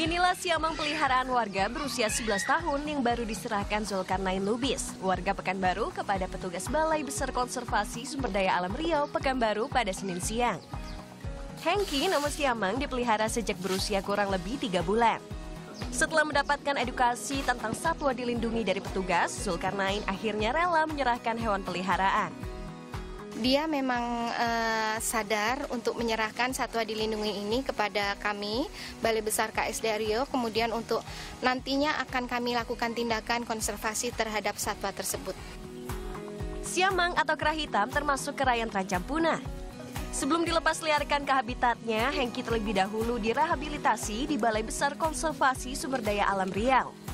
Inilah siamang peliharaan warga berusia 11 tahun yang baru diserahkan Zulkarnain Lubis, warga Pekanbaru, kepada petugas Balai Besar Konservasi Sumber Daya Alam Riau, Pekanbaru pada Senin siang. Hengki, nama siamang, dipelihara sejak berusia kurang lebih 3 bulan. Setelah mendapatkan edukasi tentang satwa dilindungi dari petugas, Zulkarnain akhirnya rela menyerahkan hewan peliharaan. Dia memang sadar untuk menyerahkan satwa dilindungi ini kepada kami, Balai Besar KSD Riau, kemudian untuk nantinya akan kami lakukan tindakan konservasi terhadap satwa tersebut. Siamang atau kera hitam termasuk kera yang terancam punah. Sebelum dilepas liarkan ke habitatnya, Hengki terlebih dahulu direhabilitasi di Balai Besar Konservasi Sumber Daya Alam Riau.